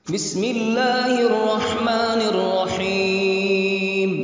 بسم اللہ الرحمن الرحیم۔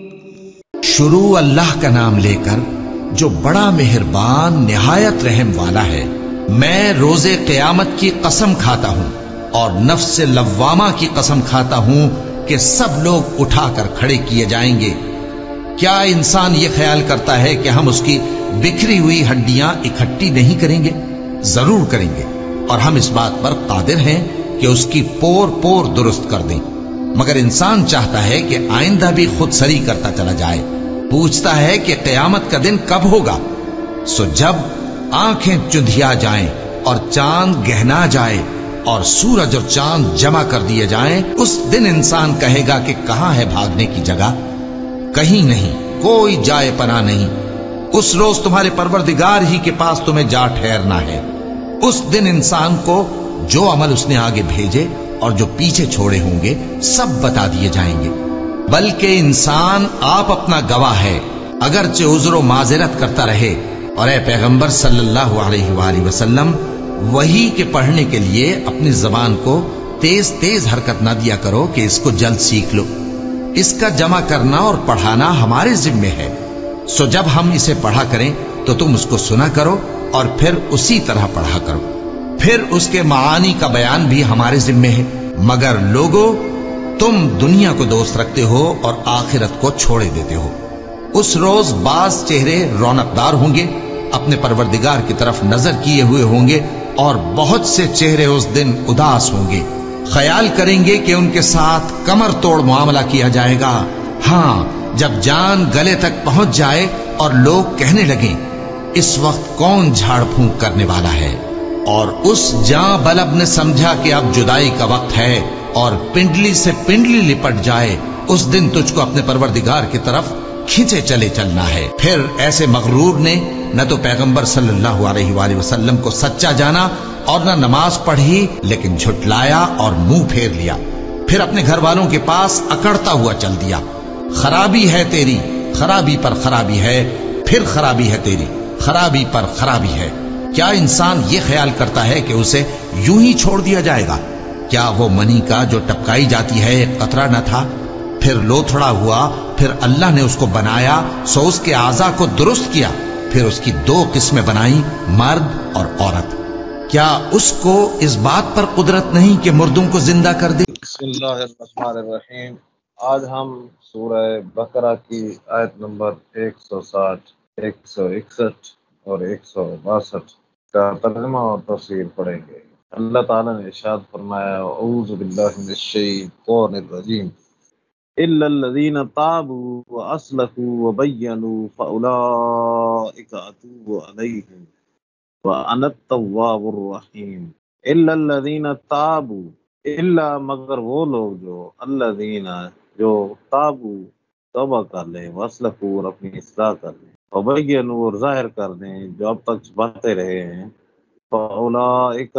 شروع اللہ کا نام لے کر جو بڑا مہربان نہایت رحم والا ہے۔ میں روز قیامت کی قسم کھاتا ہوں اور نفس لوامہ کی قسم کھاتا ہوں کہ سب لوگ اٹھا کر کھڑے کیے جائیں گے۔ کیا انسان یہ خیال کرتا ہے کہ ہم اس کی بکھری ہوئی ہڈیاں اکٹھی نہیں کریں گے؟ ضرور کریں گے، اور ہم اس بات پر قادر ہیں کہ اس کی پور پور درست کر دیں۔ مگر انسان چاہتا ہے کہ آئندہ بھی خود سری کرتا چلا جائے، پوچھتا ہے کہ قیامت کا دن کب ہوگا۔ سو جب آنکھیں چندھیا جائیں اور چاند گہنا جائے اور سورج اور چاند جمع کر دیے جائیں، اس دن انسان کہے گا کہ کہاں ہے بھاگنے کی جگہ؟ کہیں نہیں، کوئی جائے پناہ نہیں۔ اس روز تمہارے پروردگار ہی کے پاس تمہیں جا ٹھہرنا ہے۔ اس دن انسان کو جو عمل اس نے آگے بھیجے اور جو پیچھے چھوڑے ہوں گے سب بتا دیے جائیں گے۔ بلکہ انسان آپ اپنا گواہ ہے، اگرچہ عذر و معذرت کرتا رہے۔ اور اے پیغمبر صلی اللہ علیہ وآلہ وسلم، وحی کے پڑھنے کے لیے اپنی زبان کو تیز تیز حرکت نہ دیا کرو کہ اس کو جلد سیکھ لو۔ اس کا جمع کرنا اور پڑھانا ہمارے ذمے ہے۔ سو جب ہم اسے پڑھا کریں تو تم اس کو سنا کرو اور پھر اسی طرح پڑھا کرو۔ پھر اس کے معانی کا بیان بھی ہمارے ذمے ہے۔ مگر لوگو، تم دنیا کو دوست رکھتے ہو اور آخرت کو چھوڑے دیتے ہو۔ اس روز بعض چہرے رونقدار ہوں گے، اپنے پروردگار کی طرف نظر کیے ہوئے ہوں گے، اور بہت سے چہرے اس دن اداس ہوں گے، خیال کریں گے کہ ان کے ساتھ کمر توڑ معاملہ کیا جائے گا۔ ہاں، جب جان گلے تک پہنچ جائے اور لوگ کہنے لگیں اس وقت کون جھاڑ پھونک کرنے والا ہے، اور اس جاں بلب نے سمجھا کہ اب جدائی کا وقت ہے اور پنڈلی سے پنڈلی لپٹ جائے، اس دن تجھ کو اپنے پروردگار کی طرف کھینچے چلے چلنا ہے۔ پھر ایسے مغرور نے نہ تو پیغمبر صلی اللہ علیہ وآلہ وسلم کو سچا جانا اور نہ نماز پڑھی، لیکن جھٹلایا اور منہ پھیر لیا۔ پھر اپنے گھر والوں کے پاس اکڑتا ہوا چل دیا۔ خرابی ہے تیری، خرابی پر خرابی ہے، پھر خرابی ہے تیری، خرابی پر خرابی ہے۔ کیا انسان یہ خیال کرتا ہے کہ اسے یوں ہی چھوڑ دیا جائے گا؟ کیا وہ منی کا جو ٹپکائی جاتی ہے ایک قطرہ نہ تھا، پھر لوتھڑا ہوا، پھر اللہ نے اس کو بنایا، سو اس کے اعضاء کو درست کیا، پھر اس کی دو قسمیں بنائیں، مرد اور عورت۔ کیا اس کو اس بات پر قدرت نہیں کہ مردوں کو زندہ کر دے؟ بسم اللہ الرحمن الرحیم۔ آج ہم سورہ بقرہ کی آیت نمبر 160، 161 اور 162 کا ترجمہ اور تفسیر پڑھیں گے۔ اللہ تعالیٰ نے ارشاد فرمایا، اعوذ باللہ من الشیطان الرجیم، الا الذین تابوا واصلحوا وبینوا فاولئک اتوب علیہم وانا التواب الرحیم۔ الا الذین تابوا، الا مگر وہ لوگ جو الذین جو تابوا توبہ کر لیں، واصلحوا اور اپنی اصلاح کر لیں، وبینوا اور ظاہر کر دیں جو اب تک چھپاتے رہے ہیں، فاولئک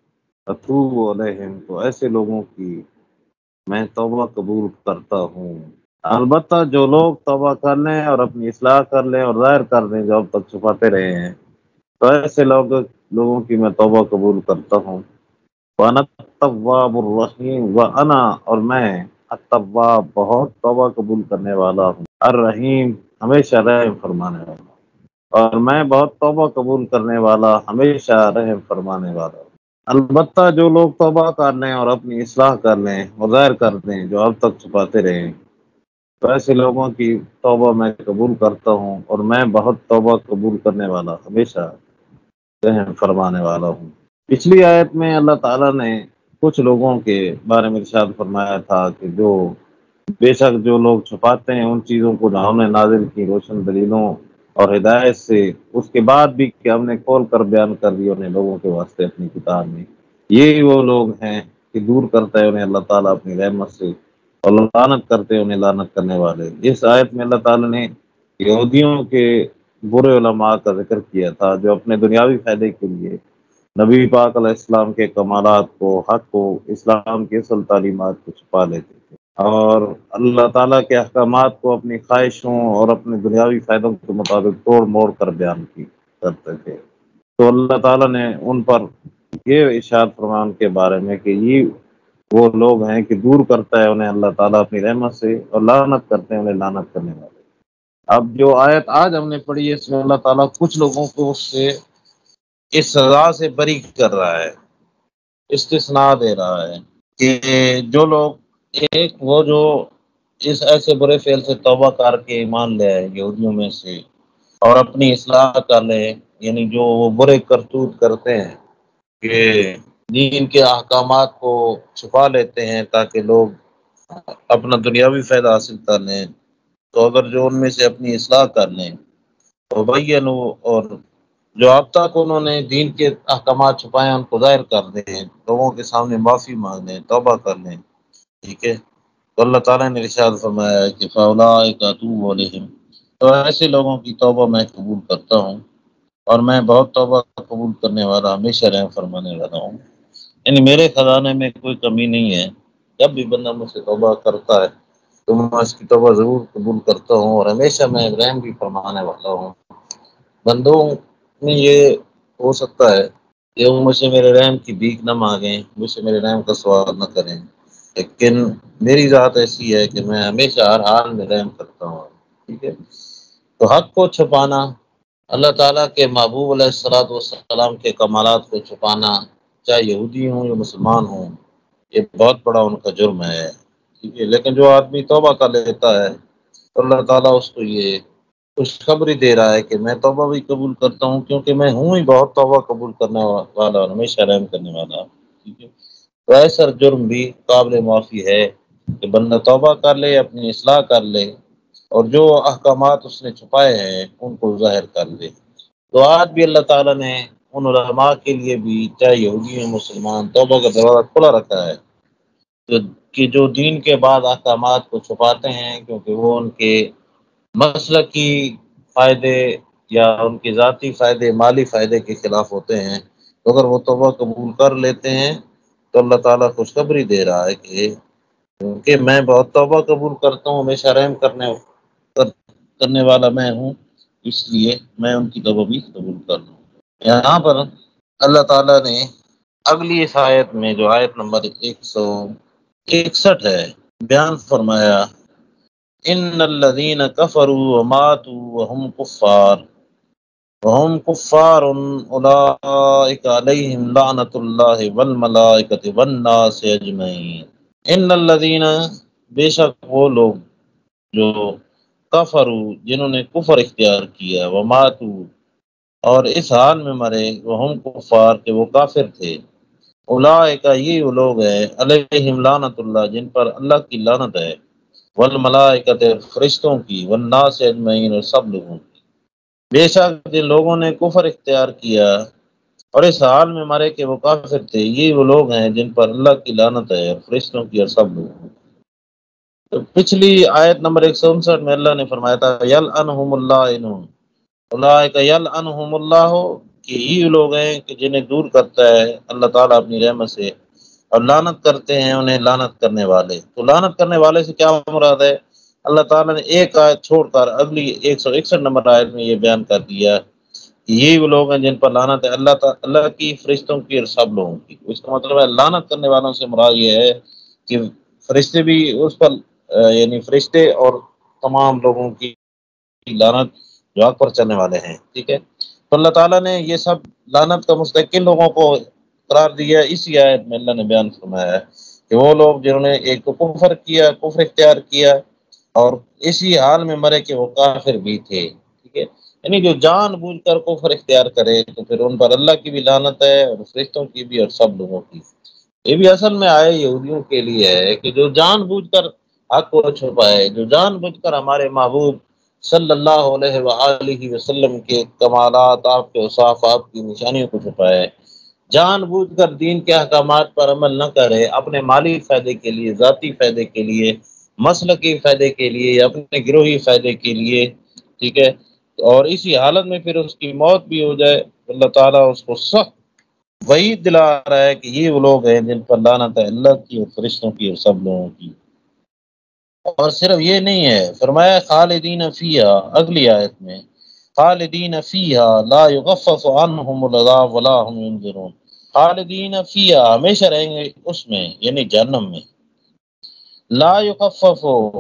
اتوب علیہم تو ایسے لوگوں کی میں توبہ قبول کرتا ہوں۔ البتہ جو لوگ توبہ کر لیں اور اپنی اصلاح کر لیں اور ظاہر کر دیں جو اب تک چھپاتے رہے ہیں، تو ایسے لوگوں کی میں توبہ قبول کرتا ہوں۔ وَأَنَا التَّوَّابُ الرَّحِيمُ، وَأَنَا اور میں التواب بہت توبہ قبول کرنے والا ہوں، الرحیم ہمیشہ رحم فرمانے والا، اور میں بہت توبہ قبول کرنے والا، ہمیشہ رحم فرمانے والا ہوں۔ البتہ جو لوگ توبہ کر لیں اور اپنی اصلاح کر لیں اور ظاہر کر دیں جو اب تک چھپاتے رہیں، تو ایسے لوگوں کی توبہ میں قبول کرتا ہوں، اور میں بہت توبہ قبول کرنے والا، ہمیشہ رحم فرمانے والا ہوں۔ پچھلی آیت میں اللہ تعالیٰ نے کچھ لوگوں کے بارے میں ارشاد فرمایا تھا کہ جو بے شک جو لوگ چھپاتے ہیں ان چیزوں کو جو ہم نے نازل کی روشن دلیلوں اور ہدایت سے، اس کے بعد بھی کہ ہم نے کھول کر بیان کر دی انہیں لوگوں کے واسطے اپنی کتاب میں، یہی وہ لوگ ہیں کہ دور کرتا ہے انہیں اللہ تعالیٰ اپنی رحمت سے، اور لعنت کرتے ہیں انہیں لعنت کرنے والے۔ اس آیت میں اللہ تعالیٰ نے یہودیوں کے برے علماء کا ذکر کیا تھا جو اپنے دنیاوی فائدے کے لیے نبی پاک علیہ السلام کے کمالات کو، حق کو، اسلام کی اصل تعلیمات کو چھپا لیتے تھے، اور اللہ تعالیٰ کے احکامات کو اپنی خواہشوں اور اپنے دنیاوی فائدوں کے مطابق توڑ موڑ کر بیان کرتے تھے۔ تو اللہ تعالیٰ نے ان پر یہ ارشاد فرمان کے بارے میں کہ یہ وہ لوگ ہیں کہ دور کرتا ہے انہیں اللہ تعالیٰ اپنی رحمت سے، اور لعنت کرتے ہیں انہیں لعنت کرنے والے۔ اب جو آیت آج ہم نے پڑھی ہے اس میں اللہ تعالیٰ کچھ لوگوں کو اس سے، اس سزا سے بری کر رہا ہے، استثناء دے رہا ہے کہ جو لوگ، ایک وہ جو اس ایسے برے فعل سے توبہ کر کے ایمان لے آئے یہودیوں میں سے اور اپنی اصلاح کر لے، یعنی جو وہ برے کرتوت کرتے ہیں کہ دین کے احکامات کو چھپا لیتے ہیں تاکہ لوگ اپنا دنیاوی فائدہ حاصل کر لیں، تو اگر جو ان میں سے اپنی اصلاح کر لیں تو بینو، اور جو اب تک انہوں نے دین کے احکامات چھپائے ان کو ظاہر کر دیں، لوگوں کے سامنے معافی مانگ لیں، توبہ کر لیں، ٹھیک ہے، تو اللہ تعالیٰ نے ارشاد فرمایا ہے کہ فَأُولَٰئِکَ أَتُوبُ عَلَیْہِم، تو ایسے لوگوں کی توبہ میں قبول کرتا ہوں، اور میں بہت توبہ قبول کرنے والا، ہمیشہ رحم فرمانے والا ہوں۔ یعنی میرے خزانے میں کوئی کمی نہیں ہے، جب بھی بندہ مجھ سے توبہ کرتا ہے تو میں اس کی توبہ ضرور قبول کرتا ہوں، اور ہمیشہ میں رحم بھی فرمانے والا ہوں۔ بندوں میں یہ ہو سکتا ہے کہ وہ مجھ سے میرے رحم کی بھیک نہ مانگیں، مجھ سے میرے رحم کا سوال نہ کریں، لیکن میری ذات ایسی ہے کہ میں ہمیشہ ہر حال میں رحم کرتا ہوں، ٹھیک ہے۔ تو حق کو چھپانا، اللہ تعالیٰ کے محبوب علیہ السلام کے کمالات کو چھپانا، چاہے یہودی ہوں یا مسلمان ہوں، یہ بہت بڑا ان کا جرم ہے، ٹھیک ہے۔ لیکن جو آدمی توبہ کر لیتا ہے تو اللہ تعالیٰ اس کو یہ خوشخبری دے رہا ہے کہ میں توبہ بھی قبول کرتا ہوں، کیونکہ میں ہوں ہی بہت توبہ قبول کرنے والا اور ہمیشہ رحم کرنے والا، ٹھیک ہے۔ تو ایسا جرم بھی قابل معافی ہے کہ بندہ توبہ کر لے، اپنی اصلاح کر لے، اور جو احکامات اس نے چھپائے ہیں ان کو ظاہر کر دے۔ تو آج بھی اللہ تعالیٰ نے ان علماء کے لیے بھی، چاہے یہودی یا مسلمان، توبہ کا دروازہ کھلا رکھا ہے کہ جو دین کے بعد احکامات کو چھپاتے ہیں کیونکہ وہ ان کے مسلکی فائدے یا ان کے ذاتی فائدے، مالی فائدے کے خلاف ہوتے ہیں، تو اگر وہ توبہ قبول کر لیتے ہیں تو اللہ تعالیٰ خوشخبری دے رہا ہے کہ میں بہت توبہ قبول کرتا ہوں، ہمیشہ رحم کرنے والا میں ہوں، اس لیے میں ان کی توبہ بھی قبول کر لوں۔ یہاں پر اللہ تعالیٰ نے اگلی اس آیت میں، جو آیت نمبر 161 ہے، بیان فرمایا ان الذین کفروا وماتوا وهم کفار اولئک علیہم لعنۃ اللہ والملائکۃ والناس اجمعین۔ ان الذین، بے شک وہ لوگ جو کفروا، جنہوں نے کفر اختیار کیا، وماتوا، اور اس حال میں مرے، وہم کفار، کہ وہ کافر تھے، اولئک، یہ وہ لوگ ہیں، علیہم لعنۃ اللہ، جن پر اللہ کی لعنت ہے، والملائکۃ، فرشتوں کی، والناس اجمعین، اور سب لوگوں کی۔ بے شک جن لوگوں نے کفر اختیار کیا اور اس حال میں مرے کہ وہ کافر تھے، یہ وہ لوگ ہیں جن پر اللہ کی لعنت ہے، اور فرشتوں کی، اور سب لوگوں کی۔ تو پچھلی آیت نمبر 159 میں اللہ نے فرمایا تھا یلعنہم اللہ، اولئک یلعنہم اللہ، کہ یہ لوگ ہیں کہ جنہیں دور کرتا ہے اللہ تعالیٰ اپنی رحمت سے، اور لعنت کرتے ہیں انہیں لعنت کرنے والے۔ تو لعنت کرنے والے سے کیا مراد ہے؟ اللہ تعالیٰ نے ایک آیت چھوڑ کر اگلی 161 نمبر آیت میں یہ بیان کر دیا کہ یہ وہ لوگ ہیں جن پر لعنت ہے اللہ کی، فرشتوں کی، اور سب لوگوں کی۔ اس کا مطلب ہے لعنت کرنے والوں سے مراد یہ ہے کہ فرشتے بھی اس پر، یعنی فرشتے اور تمام لوگوں کی لعنت جو حق پر چلنے والے ہیں، ٹھیک ہے۔ تو اللہ تعالیٰ نے یہ سب لعنت کا مستحق لوگوں کو قرار دیا، اسی آیت میں اللہ نے بیان فرمایا ہے کہ وہ لوگ جنہوں نے ایک کفر کیا، کفر اختیار کیا، اور اسی حال میں مرے کہ وہ کافر بھی تھے، ٹھیک ہے۔ یعنی جو جان بوجھ کر کفر اختیار کرے تو پھر ان پر اللہ کی بھی لعنت ہے، اور فرشتوں کی بھی، اور سب لوگوں کی۔ یہ بھی اصل میں آئے یہودیوں کے لیے ہے کہ جو جان بوجھ کر حق کو چھپائے، جو جان بوجھ کر ہمارے محبوب صلی اللہ علیہ وآلہ وسلم کے کمالات، آپ کے اوصاف، آپ کی نشانیوں کو چھپائے، جان بوجھ کر دین کے احکامات پر عمل نہ کرے، اپنے مالی فائدے کے لیے، ذاتی فائدے کے لیے، مسلکی فائدے کے لیے، یا اپنے گروہی فائدے کے لیے، ٹھیک ہے، اور اسی حالت میں پھر اس کی موت بھی ہو جائے، اللہ تعالیٰ اس کو سخت وعید دلا رہا ہے کہ یہ وہ لوگ ہیں جن پر لعنت ہے اللہ کی، اور فرشتوں کی، اور سب لوگوں کی۔ اور صرف یہ نہیں ہے، فرمایا خالدین فیہا، اگلی آیت میں، خالدین فیہا لا یخفف عنہم العذاب ولا هم ینظرون، خالدین فیہا، ہمیشہ رہیں گے اس میں، یعنی جہنم میں، لا یخفف،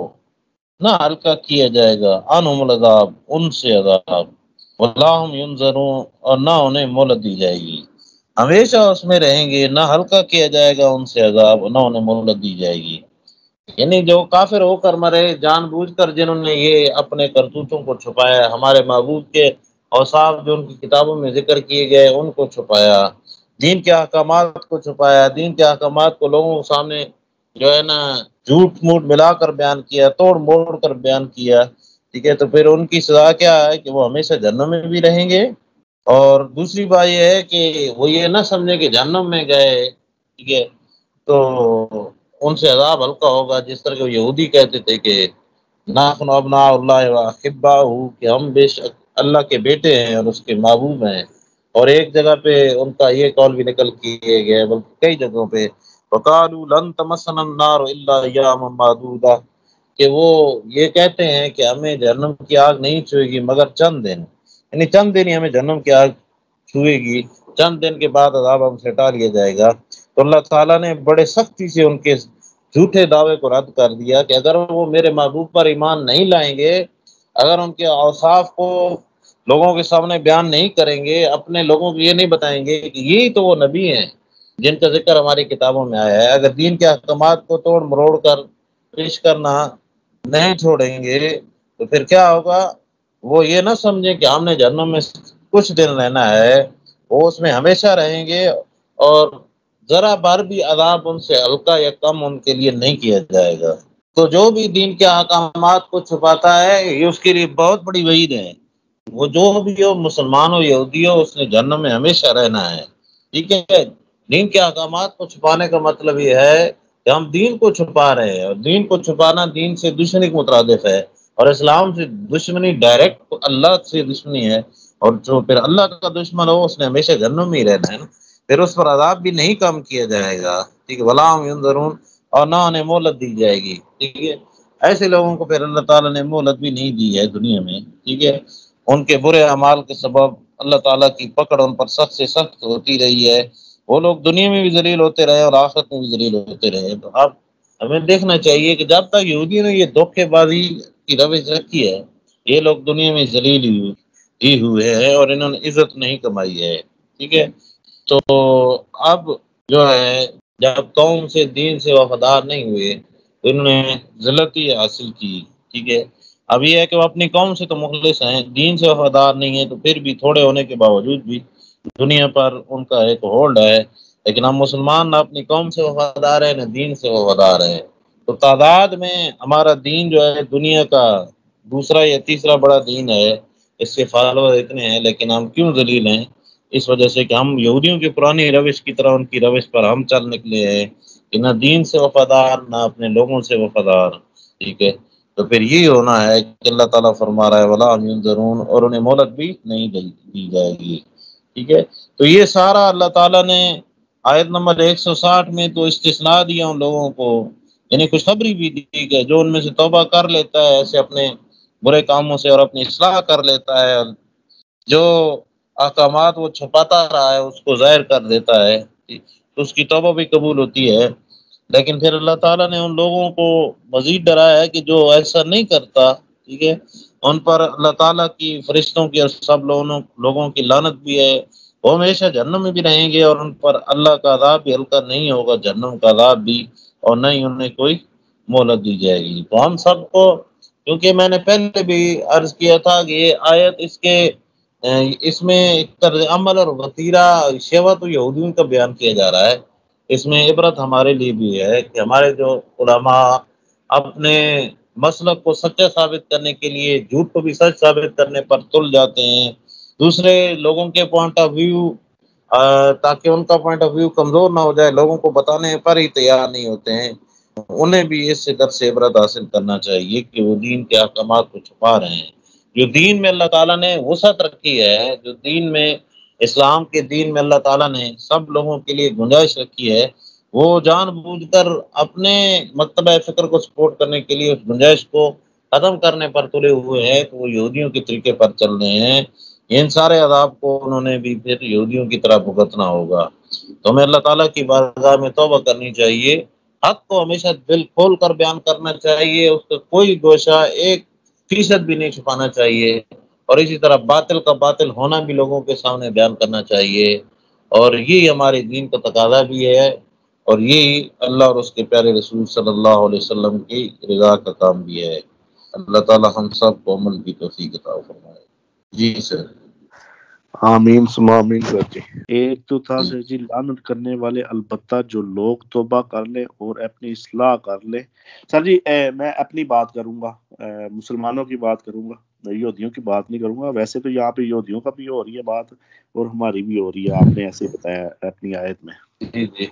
نہ ہلکا کیا جائے گا، عنہم العذاب، ان سے عذاب، ولا ہم ینظرون، اور نہ انہیں مہلت دی جائے گی، ہمیشہ اس میں رہیں گے، نہ ہلکا کیا جائے گا ان سے عذاب، نہ انہیں مہلت دی جائے گی۔ یعنی جو کافر ہو کر مرے، جان بوجھ کر جنہوں نے یہ اپنے کرتوتوں کو چھپایا، ہمارے معبود کے اوصاف جو ان کی کتابوں میں ذکر کیے گئے ان کو چھپایا، دین کے احکامات کو چھپایا، دین کے احکامات کو لوگوں کے سامنے جو ہے نا جھوٹ موٹ ملا کر بیان کیا، توڑ موڑ کر بیان کیا، ٹھیک ہے، تو پھر ان کی سزا کیا ہے کہ وہ ہمیشہ جہنم میں بھی رہیں گے۔ اور دوسری بات یہ ہے کہ وہ یہ نہ سمجھے کہ جہنم میں گئے، ٹھیک ہے، تو ان سے عذاب ہلکا ہوگا، جس طرح کہ وہ یہودی کہتے تھے کہ نحن ابناء اللہ واحباؤہ، کہ ہم بے شک اللہ کے بیٹے ہیں اور اس کے محبوب ہیں۔ اور ایک جگہ پہ ان کا یہ قول بھی نقل کیے گئے، بلکہ کئی جگہوں پہ، وقالوا لن تمسنا النار الا ایاما معدودہ، کہ وہ یہ کہتے ہیں کہ ہمیں جہنم کی آگ نہیں چھوئے گی مگر چند دن، یعنی چند دن ہی ہمیں جہنم کی آگ چھوئے گی، چند دن کے بعد عذاب ہم سے ہٹا لیا جائے گا۔ تو اللہ تعالیٰ نے بڑے سختی سے ان کے جھوٹے دعوے کو رد کر دیا کہ اگر وہ میرے محبوب پر ایمان نہیں لائیں گے، اگر ان کے اوصاف کو لوگوں کے سامنے بیان نہیں کریں گے، اپنے لوگوں کو یہ نہیں بتائیں گے کہ یہی تو وہ نبی ہیں جن کا ذکر ہماری کتابوں میں آیا ہے، اگر دین کے احکامات کو توڑ مروڑ کر پیش کرنا نہیں چھوڑیں گے تو پھر کیا ہوگا؟ وہ یہ نہ سمجھیں کہ ہم نے جہنم میں کچھ دن رہنا ہے، وہ اس میں ہمیشہ رہیں گے، اور ذرا بھر بھی عذاب ان سے ہلکا یا کم ان کے لیے نہیں کیا جائے گا۔ تو جو بھی دین کے احکامات کو چھپاتا ہے یہ اس کے لیے بہت بڑی وعید ہے، وہ جو بھی ہو، مسلمان ہو یہودی ہو، اس نے جہنم میں ہمیشہ رہنا ہے، ٹھیک ہے۔ دین کے احکامات کو چھپانے کا مطلب یہ ہے کہ ہم دین کو چھپا رہے ہیں، اور دین کو چھپانا دین سے دشمنی کے مترادف ہے، اور اسلام سے دشمنی ڈائریکٹ اللہ سے دشمنی ہے، اور جو پھر اللہ کا دشمن ہو اس نے ہمیشہ جہنم میں ہی رہنا ہے نا، پھر اس پر عذاب بھی نہیں کم کیا جائے گا، ٹھیک ہے، ولا ہم ینظرون، اور نہ انہیں مہلت دی جائے گی، ٹھیک ہے۔ ایسے لوگوں کو پھر اللہ تعالیٰ نے مہلت بھی نہیں دی ہے دنیا میں، ٹھیک ہے، ان کے برے اعمال کے سبب اللہ تعالیٰ کی پکڑ ان پر سخت سے سخت ہوتی رہی ہے، وہ لوگ دنیا میں بھی ذلیل ہوتے رہے اور آخرت میں بھی ذلیل ہوتے رہے۔ تو اب ہمیں دیکھنا چاہیے کہ جب تک یہودیوں نے یہ دھوکے بازی کی روش رکھی ہے، یہ لوگ دنیا میں ذلیل ہی ہوئے ہیں اور انہوں نے عزت نہیں کمائی ہے، ٹھیک ہے۔ تو اب جو ہے جب قوم سے دین سے وفادار نہیں ہوئے تو انہوں نے ذلت ہی حاصل کی، ٹھیک ہے۔ اب یہ ہے کہ وہ اپنی قوم سے تو مخلص ہیں، دین سے وفادار نہیں ہیں، تو پھر بھی تھوڑے ہونے کے باوجود بھی دنیا پر ان کا ایک ہولڈ ہے، لیکن ہم مسلمان نہ اپنی قوم سے وفادار ہیں نہ دین سے وفادار ہیں۔ تو تعداد میں ہمارا دین جو ہے دنیا کا دوسرا یا تیسرا بڑا دین ہے، اس کے فالوور اتنے ہیں، لیکن ہم کیوں ذلیل ہیں؟ اس وجہ سے کہ ہم یہودیوں کی پرانی روش کی طرح ان کی روش پر ہم چل نکلے ہیں کہ نہ دین سے وفادار نہ اپنے لوگوں سے وفادار، ٹھیک ہے۔ تو پھر یہی ہونا ہے کہ اللہ تعالیٰ فرما رہا ہے ولا ہم ینظرون، اور انہیں مہلت بھی نہیں دی جائے گی، ٹھیک ہے۔ تو یہ سارا اللہ تعالیٰ نے آیت نمبر 160 میں تو استثناء دیا ان لوگوں کو، یعنی خوشخبری بھی دی کہ جو ان میں سے توبہ کر لیتا ہے ایسے اپنے برے کاموں سے اور اپنی اصلاح کر لیتا ہے، جو احکامات وہ چھپاتا رہا ہے اس کو ظاہر کر دیتا ہے، تو اس کی توبہ بھی قبول ہوتی ہے۔ لیکن پھر اللہ تعالیٰ نے ان لوگوں کو مزید ڈرایا ہے کہ جو ایسا نہیں کرتا، ٹھیک ہے، ان پر اللہ تعالیٰ کی، فرشتوں کی اور سب لوگوں کی لعنت بھی ہے، وہ ہمیشہ جہنم میں بھی رہیں گے، اور ان پر اللہ کا عذاب بھی ہلکا نہیں ہوگا، جہنم کا عذاب بھی، اور نہ ہی انہیں کوئی مہلت دی جائے گی۔ تو ہم سب کو، کیونکہ میں نے پہلے بھی عرض کیا تھا کہ یہ آیت اس میں ایک طرز عمل اور وطیرہ شیوہ تو یہودیوں کا بیان کیا جا رہا ہے، اس میں عبرت ہمارے لیے بھی ہے کہ ہمارے جو علماء اپنے مسلک کو سچا ثابت کرنے کے لیے جھوٹ کو بھی سچ ثابت کرنے پر تل جاتے ہیں، دوسرے لوگوں کے پوائنٹ آف ویو تاکہ ان کا پوائنٹ آف ویو کمزور نہ ہو جائے لوگوں کو بتانے پر ہی تیار نہیں ہوتے ہیں، انہیں بھی اس سے درس عبرت حاصل کرنا چاہیے کہ وہ دین کے احکامات کو چھپا رہے ہیں۔ جو دین میں اللہ تعالیٰ نے وسعت رکھی ہے، جو دین میں اسلام کے دین میں اللہ تعالیٰ نے سب لوگوں کے لیے گنجائش رکھی ہے، وہ جان بوجھ کر اپنے مکتبہ فکر کو سپورٹ کرنے کے لیے اس گنجائش کو ختم کرنے پر تلے ہوئے ہیں، تو وہ یہودیوں کے طریقے پر چل رہے ہیں، ان سارے عذاب کو انہوں نے بھی پھر یہودیوں کی طرح بھگتنا ہوگا۔ تو ہمیں اللہ تعالیٰ کی بارگاہ میں توبہ کرنی چاہیے، حق کو ہمیشہ دل کھول کر بیان کرنا چاہیے، اس کا کوئی گوشہ 1% بھی نہیں چھپانا چاہیے، اور اسی طرح باطل کا باطل ہونا بھی لوگوں کے سامنے بیان کرنا چاہیے، اور یہی ہمارے دین کا تقاضا بھی ہے، اور یہی اللہ اور اس کے پیارے رسول صلی اللہ علیہ وسلم کی رضا کا کام بھی ہے۔ اللہ تعالیٰ ہم سب کو عمل کی توفیق عطا فرمائے۔ جی سر۔ آمین ثم آمین سر جی۔ ایک تو تھا سر جی لعنت کرنے والے، البتہ جو لوگ توبہ کر لیں اور اپنی اصلاح کر لیں۔ سر جی میں اپنی بات کروں گا، مسلمانوں کی بات کروں گا، میں یہودیوں کی بات نہیں کروں گا۔ ویسے تو یہاں پہ یہودیوں کا بھی ہو رہی ہے بات اور ہماری بھی ہو رہی ہے، آپ نے ایسے بتایا اپنی آیت میں۔ جی جی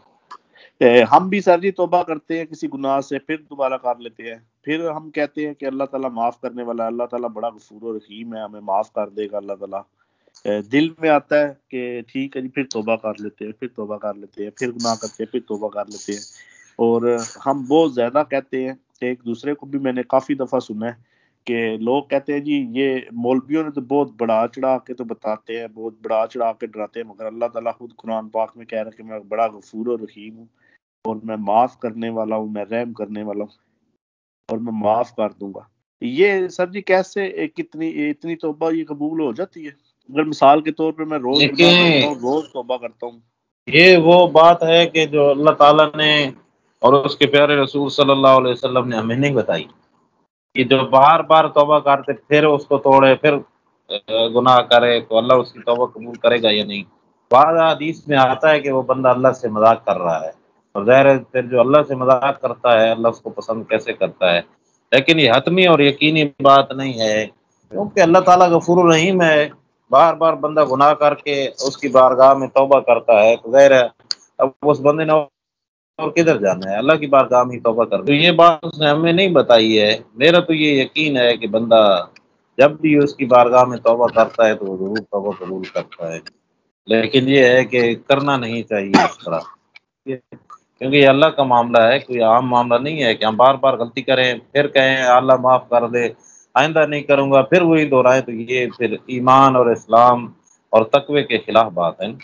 ہم بھی سر جی توبہ کرتے ہیں کسی گناہ سے، پھر دوبارہ کر لیتے ہیں، پھر ہم کہتے ہیں کہ اللہ تعالیٰ معاف کرنے والا ہے، اللہ تعالیٰ بڑا غفور و رحیم ہے، ہمیں معاف کر دے گا اللہ تعالیٰ۔ دل میں آتا ہے کہ ٹھیک ہے جی، پھر توبہ کر لیتے ہیں، پھر توبہ کر لیتے ہیں، پھر گناہ کرتے ہیں، پھر توبہ کر لیتے ہیں، اور ہم بہت زیادہ کہتے ہیں۔ ایک دوسرے کو بھی میں نے کافی دفعہ سنا ہے کہ لوگ کہتے ہیں جی یہ مولویوں نے تو بہت بڑا چڑھا کے تو بتاتے ہیں، بہت بڑا چڑھا کے ڈراتے ہیں، مگر اللہ تعالیٰ خود قرآن پاک میں کہہ رہا ہے کہ میں بڑا غفور و رحیم ہوں، اور میں معاف کرنے والا ہوں، میں رحم کرنے والا ہوں، اور میں معاف کر دوں گا۔ یہ سر جی کیسے اتنی توبہ یہ قبول ہو جاتی ہے؟ اگر مثال کے طور پہ میں روز گناہ کرتا لیکن ہوں، روز توبہ کرتا ہوں۔ یہ وہ بات ہے کہ جو اللہ تعالیٰ نے اور اس کے پیارے رسول صلی اللہ علیہ وسلم نے ہمیں نہیں بتائی، کہ جو بار بار توبہ کرتے پھر اس کو توڑے، پھر گناہ کرے، تو اللہ اس کی توبہ قبول کرے گا یا نہیں۔ بعض حدیث میں آتا ہے کہ وہ بندہ اللہ سے مذاق کر رہا ہے، اور ظاہر ہے پھر جو اللہ سے مذاق کرتا ہے اللہ اس کو پسند کیسے کرتا ہے، لیکن یہ حتمی اور یقینی بات نہیں ہے، کیونکہ اللہ تعالیٰ غفور الرحیم ہے۔ بار بار بندہ گناہ کر کے اس کی بارگاہ میں توبہ کرتا ہے، تو ظاہر ہے اب اس بندے نے اور کدھر جانا ہے، اللہ کی بارگاہ میں توبہ کر، تو یہ بات اس نے ہمیں نہیں بتائی ہے۔ میرا تو یہ یقین ہے کہ بندہ جب بھی اس کی بارگاہ میں توبہ کرتا ہے تو وہ ضرور توبہ قبول کرتا ہے، لیکن یہ ہے کہ کرنا نہیں چاہیے اس طرح، کیونکہ یہ اللہ کا معاملہ ہے، کوئی عام معاملہ نہیں ہے کہ ہم بار بار غلطی کریں پھر کہیں اللہ معاف کر دے، آئندہ نہیں کروں گا، پھر وہی دہرائیں، تو یہ پھر ایمان اور اسلام اور تقوی کے خلاف بات ہے۔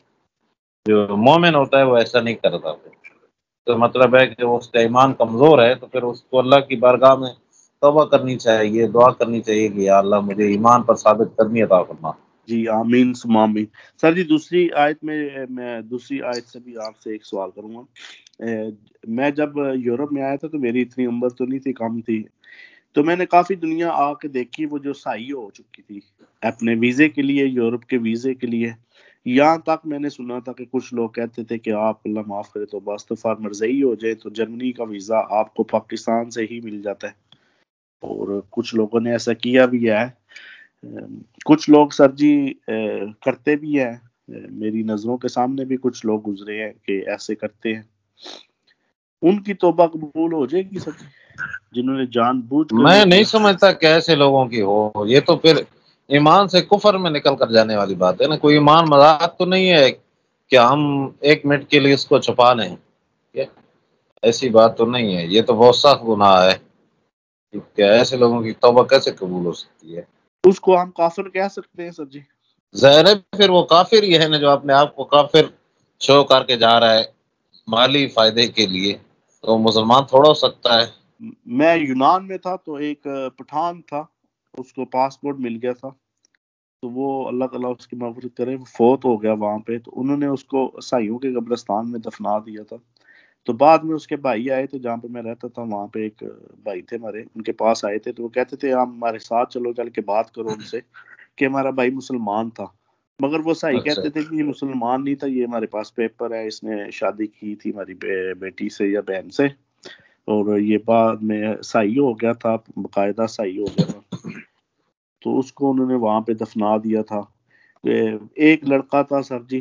جو مومن ہوتا ہے وہ ایسا نہیں کرتا، پھر تو مطلب ہے کہ اس کا ایمان کمزور ہے، تو پھر اس کو اللہ کی بارگاہ میں توبہ کرنی چاہیے، دعا کرنی چاہیے کہ یا اللہ مجھے ایمان پر ثابت قدمی عطا فرما۔ جی آمین ثم آمین۔ سر جی دوسری آیت میں دوسری آیت سے بھی آپ سے ایک سوال کروں گا۔ میں جب یورپ میں آیا تھا تو میری اتنی عمر تو نہیں تھی، کم تھی، تو میں نے کافی دنیا آ کے دیکھی وہ جو سائی ہو چکی تھی اپنے ویزے کے لیے، یورپ کے ویزے کے لیے۔ یہاں تک میں نے سنا تھا کہ کچھ لوگ کہتے تھے کہ آپ اللہ معاف کرے تو باستغفار مرضی ہو جائے تو جرمنی کا ویزا آپ کو پاکستان سے ہی مل جاتا ہے، اور کچھ لوگوں نے ایسا کیا بھی ہے۔ کچھ لوگ سر جی کرتے بھی ہیں، میری نظروں کے سامنے بھی کچھ لوگ گزرے ہیں کہ ایسے کرتے ہیں، ان کی توبہ قبول ہو جائے گی سر جی، جنہوں نے جان بوجھ کر میں یہ نہیں کیا؟ سمجھتا کہ ایسے لوگوں کی ہو، یہ تو پھر ایمان سے کفر میں نکل کر جانے والی بات ہے نا، کوئی ایمان مذاق تو نہیں ہے کہ ہم 1 منٹ کے لیے اس کو چھپا لیں، ایسی بات تو نہیں ہے، یہ تو بہت سخت گناہ ہے کہ ایسے لوگوں کی توبہ کیسے قبول ہو سکتی ہے۔ اس کو ہم کافر کہہ سکتے ہیں سر جی؟ ظاہر ہے پھر وہ کافر ہی ہے نا، جو اپنے آپ کو کافر شو کر کے جا رہا ہے مالی فائدے کے لیے، تو مسلمان تھوڑا ہو سکتا ہے۔ میں یونان میں تھا تو ایک پٹھان تھا، اس کو پاسپورٹ مل گیا تھا، تو وہ اللہ تعالیٰ اس کی مغفرت کرے وہ فوت ہو گیا وہاں پہ، تو انہوں نے اس کو عیسائیوں کے قبرستان میں دفنا دیا تھا۔ تو بعد میں اس کے بھائی آئے تھے، جہاں پہ میں رہتا تھا وہاں پہ ایک بھائی تھے ہمارے، ان کے پاس آئے تھے، تو وہ کہتے تھے آپ ہمارے ساتھ چلو، چل کے بات کرو ان سے، کہ ہمارا بھائی مسلمان تھا، مگر وہ عیسائی اچھا کہتے تھے کہ یہ مسلمان نہیں تھا، یہ ہمارے پاس پیپر ہے، اس نے شادی کی تھی ہماری بیٹی سے یا بہن سے، اور یہ بعد میں عیسائی ہو گیا تھا، باقاعدہ عیسائی ہو گیا تھا، تو اس کو انہوں نے وہاں پہ دفنا دیا تھا۔ ایک لڑکا تھا سر جی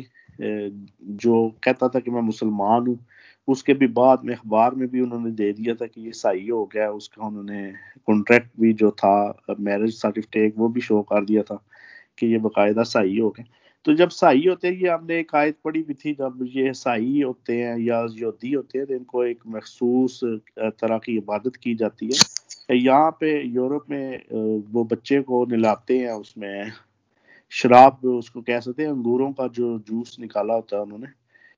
جو کہتا تھا کہ میں مسلمان ہوں، اس کے بھی بعد میں اخبار میں بھی انہوں نے دے دیا تھا کہ یہ عیسائی ہو گیا، اس کا انہوں نے کانٹریکٹ بھی جو تھا میرج سرٹیفکیٹ وہ بھی شو کر دیا تھا کہ یہ باقاعدہ عیسائی ہو گئے۔ تو جب عیسائی ہوتے ہیں، یہ ہم نے ایک آیت پڑھی بھی تھی، جب یہ عیسائی ہوتے ہیں یا یہودی ہوتے ہیں تو ان کو ایک مخصوص طرح کی عبادت کی جاتی ہے۔ یہاں پہ یورپ میں وہ بچے کو نلاتے ہیں، اس میں شراب اس کو کہہ سکتے ہیں، انگوروں کا جو جوس نکالا ہوتا ہے انہوں نے،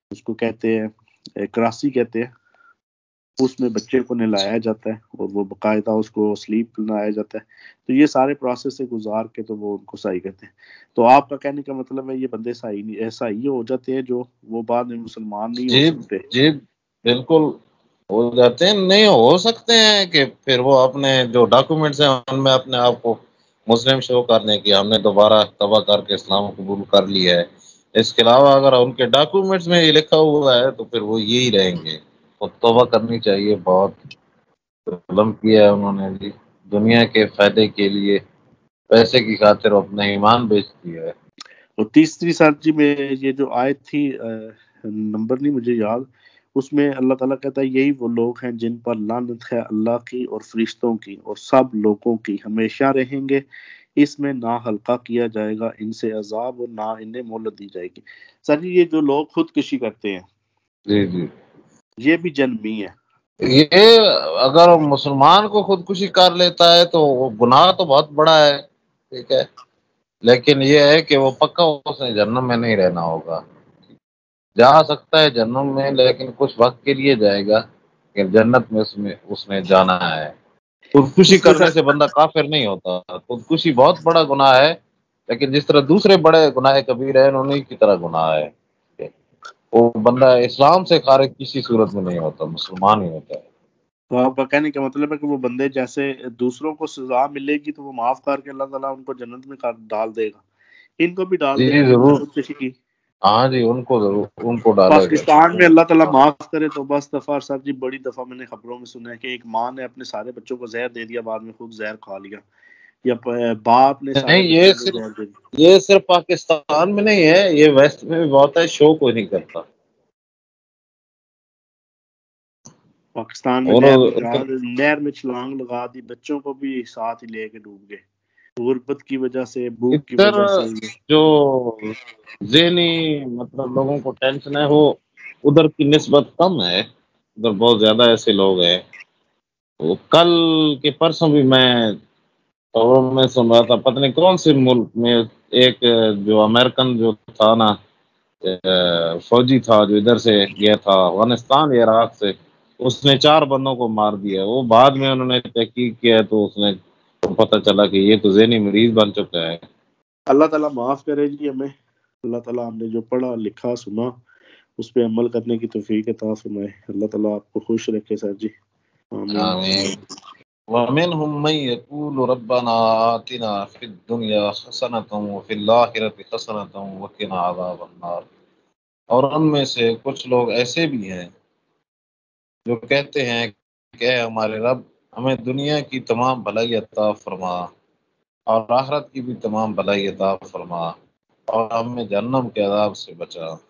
اس کو کہتے ہیں کراسی کہتے ہیں، اس میں بچے کو نہلایا جاتا ہے اور وہ باقاعدہ اس کو سلیپ پلایا جاتا ہے. تو یہ سارے پروسیس سے گزار کے تو وہ ان کو صحیح کہتے ہیں. تو آپ کا کہنے کا مطلب ہے یہ بندے صحیح ہو جاتے ہیں جو وہ بعد میں مسلمان نہیں ہو جی سکتے. جی بالکل ہو جاتے ہیں، نہیں ہو سکتے ہیں کہ پھر وہ اپنے جو ڈاکومنٹس ہیں ان میں اپنے آپ کو مسلم شو کرنے کی ہم نے دوبارہ توبہ کر کے اسلام قبول کر لیا ہے. اس کے علاوہ اگر ان کے ڈاکومنٹس میں یہ لکھا ہوا ہے تو پھر وہ یہی رہیں گے. اور توبہ کرنی چاہیے. بہت ظلم کیا ہے انہوں نے بھی، دنیا کے فائدے کے لیے پیسے کی خاطر اپنا ایمان بیچ دیا ہے. اور تیسری ساتھ جی میں یہ جو آیت تھی نمبر نہیں مجھے یاد، اس میں اللہ تعالیٰ کہتا ہے یہی وہ لوگ ہیں جن پر لعنت ہے اللہ کی اور فرشتوں کی اور سب لوگوں کی، ہمیشہ رہیں گے، اس میں نہ ہلکا کیا جائے گا ان سے عذاب اور نہ انہیں مہلت دی جائے گی. سر جی یہ جو لوگ خودکشی کرتے ہیں جی جی یہ بھی جنمی ہے. یہ اگر مسلمان کو خودکشی کر لیتا ہے تو وہ گناہ تو بہت بڑا ہے، ٹھیک ہے، لیکن یہ ہے کہ وہ پکا اس نے جہنم میں نہیں رہنا ہوگا. جا سکتا ہے جہنم میں لیکن کچھ وقت کے لیے جائے گا، کہ جنت میں اس نے جانا ہے. خودکشی اس میں کرنے سے بندہ کافر نہیں ہوتا. خودکشی بہت بڑا گناہ ہے، لیکن جس طرح دوسرے بڑے گناہ کبیرہ ہیں انہیں کی طرح گناہ ہے. وہ بندہ اسلام سے خارج کسی صورت میں نہیں ہوتا، مسلمان ہی ہوتا ہے. تو آپ کا کہنے کا مطلب ہے کہ وہ بندے جیسے دوسروں کو سزا ملے گی تو وہ معاف کر کے اللہ تعالیٰ ان کو جنت میں ڈال دے گا، ان کو بھی ڈال جی دے گا جنہوں نے ضرور، خودکشی کی. ہاں جی ان کو ضرور ان کو ڈالے گا. پاکستان میں اللہ تعالیٰ معاف کرے تو بس دفعہ صاحب جی بڑی دفعہ میں نے خبروں میں سنا ہے کہ ایک ماں نے اپنے سارے بچوں کو زہر دے دیا، بعد میں خود زہر کھا لیا، یا باپ نے سارے نہیں بچوں کو زہر دے دیا. یہ صرف پاکستان میں نہیں ہے، یہ ویسٹ میں بھی بہت ہے، شو کوئی نہیں کرتا. پاکستان میں اور نہر میں چھلانگ لگا دی، بچوں کو بھی ساتھ ہی لے کے ڈوب گئے غربت کی وجہ سے، بھوک کی ادھر وجہ سے. جو ذہنی مطلب لوگوں کو ٹینشن ہے وہ ادھر کی نسبت کم ہے. ادھر بہت زیادہ ایسے لوگ ہیں. وہ کل کے پرسوں بھی میں خبروں میں سن رہا تھا، پتہ نہیں کون سے ملک میں ایک جو امریکن جو تھا نا فوجی تھا جو ادھر سے گیا تھا افغانستان یا عراق سے، اس نے 4 بندوں کو مار دیا. وہ بعد میں انہوں نے تحقیق کیا تو اس نے پتہ چلا کہ یہ تو ذہنی مریض بن چکا ہے. اللہ تعالیٰ معاف کرے جی ہمیں. اللہ تعالیٰ ہم نے جو پڑھا لکھا سنا اس پہ عمل کرنے کی توفیق عطا فرمائے. اللہ تعالیٰ آپ کو خوش رکھے سر جی، آمین. آمین. ومنهم من يقول ربنا آتنا في الدنيا حسنة وفي الآخرة حسنة وقنا عذاب النار. اور ان میں سے کچھ لوگ ایسے بھی ہیں جو کہتے ہیں کہ اے ہمارے رب ہمیں دنیا کی تمام بھلائی عطا فرما اور آخرت کی بھی تمام بھلائی عطا فرما اور ہمیں جہنم کے عذاب سے بچا.